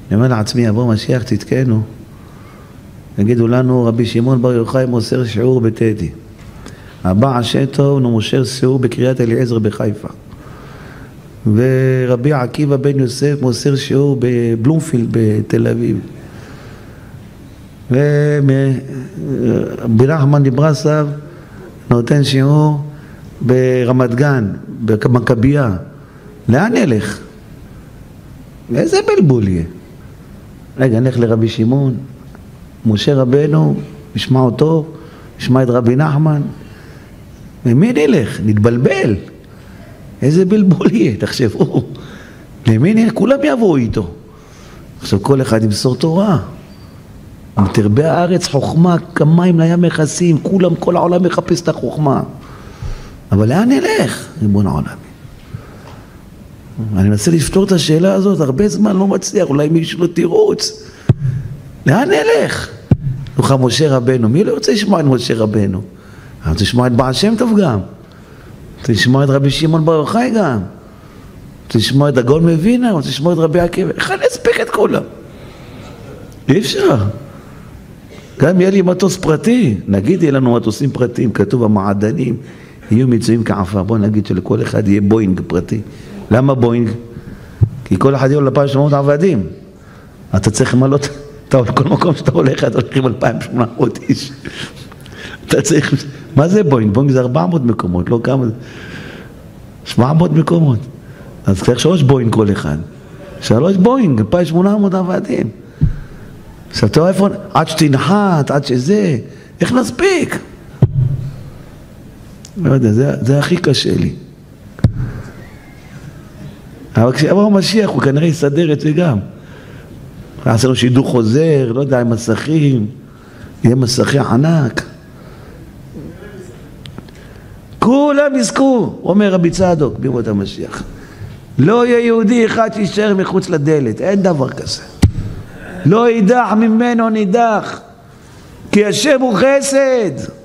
אני אומר לעצמי, יבוא משיח תתקנו, יגידו לנו, רבי שמעון בר יוחאי מוסר שיעור בטדי, הבעל שם טוב מוסר שיעור בקריית אליעזר בחיפה, ורבי עקיבא בן יוסף מוסר שיעור בבלומפילד בתל אביב, ורבי נחמן מברסלב נותן שיעור ברמת גן, במכבייה. לאן נלך? איזה בלבול יהיה? רגע, נלך לרבי שמעון, משה רבנו, נשמע אותו, נשמע את רבי נחמן. למי נלך? נתבלבל. איזה בלבול יהיה, תחשבו. למי נלך? כולם יבואו איתו. עכשיו כל אחד ימסור תורה. מתרבה הארץ חוכמה, כמים לים מכסים, כולם, כל העולם מחפש את החוכמה. אבל לאן נלך? ריבון העולם. אני מנסה לפתור את השאלה הזאת, הרבה זמן לא מצליח, אולי מישהו לא תירוץ. לאן נלך? נוכל משה רבנו, מי לא רוצה לשמוע את משה רבנו? אני רוצה לשמוע את בעל שם טוב גם. רוצה לשמוע את רבי שמעון בר יוחאי גם. רוצה לשמוע את הגאון מווילנה, רוצה לשמוע את רבי עקיבא. איך אני אספיק את כולם? אי אפשר. גם יהיה לי מטוס פרטי, נגיד יהיה לנו מטוסים פרטיים, כתוב המעדנים, יהיו מצויים כעפר. בוא נגיד שלכל אחד יהיה בוינג פרטי. למה בוינג? כי כל אחד יהיה לו 2,800 עבדים. אתה צריך למלות, כל מקום שאתה הולך, אתה הולך עם 2,800 איש. אתה צריך, מה זה בוינג? בוינג זה 400 מקומות, לא כמה, 700 מקומות. אז צריך 3 בוינג כל אחד. 3 בוינג, 2,800 עבדים. עכשיו אתה רואה איפה, עד שתנחת, עד שזה, איך נספיק? לא יודע, זה הכי קשה לי. אבל כשיבוא המשיח הוא כנראה יסדר את זה גם. יעשה לו שידור חוזר, לא יודע, עם מסכים, יהיה מסכי ענק. כולם יזכו, אומר רבי צדוק בימות המשיח. לא יהיה יהודי אחד שישאר מחוץ לדלת, אין דבר כזה. לא יידח ממנו נידח, כי השם הוא חסד.